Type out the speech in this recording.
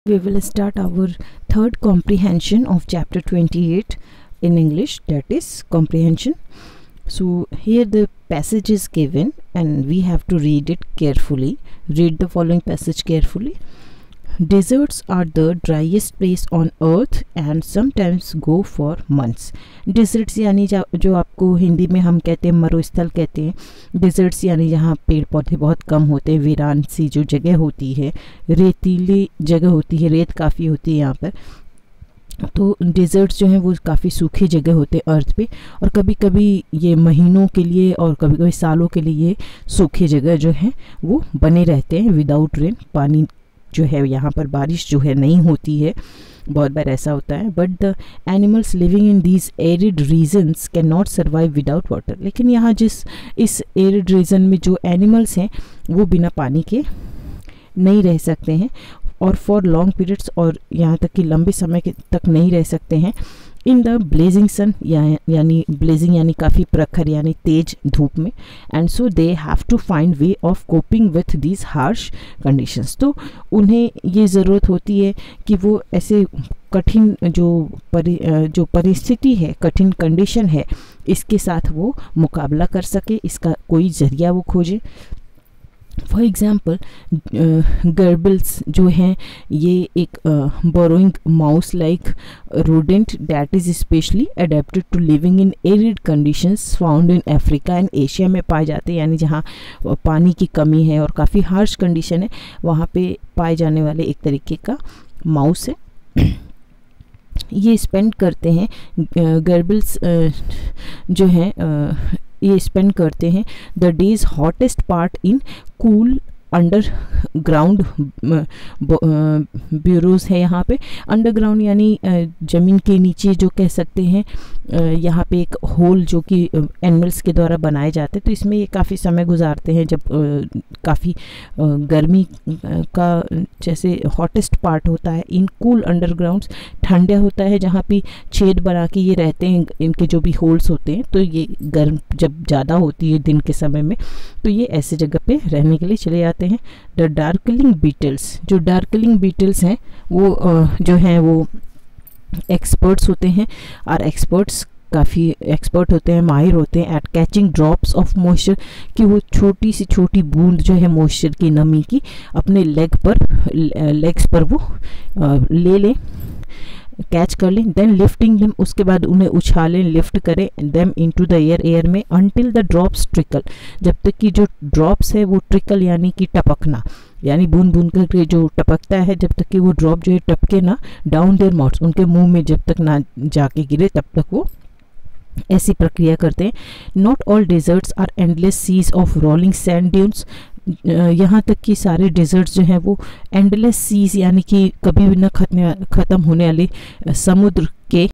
We will start our third comprehension of chapter 28 in English, that is comprehension. So here the passage is given and we have to read it carefully. Read the following passage carefully. Deserts are the driest place on earth and sometimes go for months. Deserts यानी जो आपको हिंदी में हम कहते हैं मरुस्थल कहते हैं. Deserts यानी जहाँ पेड़ पौधे बहुत कम होते हैं, वीरान सी जो जगह होती है, रेतीली जगह होती है, रेत काफ़ी होती है यहाँ पर. तो डेजर्ट्स जो हैं वो काफ़ी सूखे जगह होते हैं अर्थ पे, और कभी कभी ये महीनों के लिए और कभी कभी सालों के लिए ये सूखे जगह जो हैं वो बने रहते हैं विदाउट रेन. पानी जो है यहाँ पर बारिश जो है नहीं होती है, बहुत बार ऐसा होता है. But the animals living in these arid regions can not survive without water. लेकिन यहाँ इस एरिड रीजन में जो एनिमल्स हैं वो बिना पानी के नहीं रह सकते हैं, और फॉर लॉन्ग पीरियड्स, और यहाँ तक कि लंबे समय तक नहीं रह सकते हैं. इन द ब्लेजिंग सन यानी ब्लेजिंग यानी काफ़ी प्रखर यानी तेज धूप में. And so they have to find way of coping with these harsh conditions. तो उन्हें ये ज़रूरत होती है कि वो ऐसे कठिन जो परिस्थिति है, कठिन कंडीशन है, इसके साथ वो मुकाबला कर सके, इसका कोई ज़रिया वो खोजे. फॉर एग्ज़ाम्पल गर्बल्स जो हैं ये एक burrowing mouse like rodent that is specially adapted to living in arid conditions found in Africa and Asia में पाए जाते हैं. यानी जहाँ पानी की कमी है और काफ़ी हार्श कंडीशन है, वहाँ पे पाए जाने वाले एक तरीके का माउस है. ये स्पेंड करते हैं गर्बल्स जो हैं ये स्पेंड करते हैं the days hottest part in cool underground burrows है. यहाँ पे अंडरग्राउंड यानी ज़मीन के नीचे जो कह सकते हैं, यहाँ पे एक होल जो कि एनिमल्स के द्वारा बनाए जाते हैं. तो इसमें ये काफ़ी समय गुजारते हैं जब काफ़ी गर्मी का जैसे हॉटेस्ट पार्ट होता है इन कूल अंडरग्राउंड्स, ठंडा होता है जहाँ पे छेद बना के ये रहते हैं, इनके जो भी होल्स होते हैं. तो ये गर्म जब ज़्यादा होती है दिन के समय में, तो ये ऐसे जगह पे रहने के लिए चले जाते हैं. द डार्कलिंग बीटल्स, जो डार्कलिंग बीटल्स हैं वो जो हैं वो एक्सपर्ट्स होते हैं, और एक्सपर्ट्स काफ़ी एक्सपर्ट होते हैं, माहिर होते हैं at catching drops of moisture, कि वो छोटी सी छोटी बूंद जो है मॉइस्चर की, नमी की, अपने लेग्स पर वो ले लें, कैच कर लें. देन लिफ्टिंग देम, उसके बाद उन्हें उछालें, लिफ्ट करें देम इनटू द एयर में अनटिल द ड्रॉप्स ट्रिकल, जब तक कि जो ड्रॉप्स है वो ट्रिकल यानी कि टपकना, यानी बूंद बूंद करके जो टपकता है, जब तक कि वो ड्रॉप जो है टपके ना डाउन देयर माउथ्स, उनके मुंह में जब तक ना जाके गिरे तब तक वो ऐसी प्रक्रिया करते हैं. Not all deserts are endless seas of rolling sand dunes. यहाँ तक कि सारे डेजर्ट्स जो हैं वो एंडलेस सीज यानी कि कभी भी न ख़त्म होने वाले समुद्र के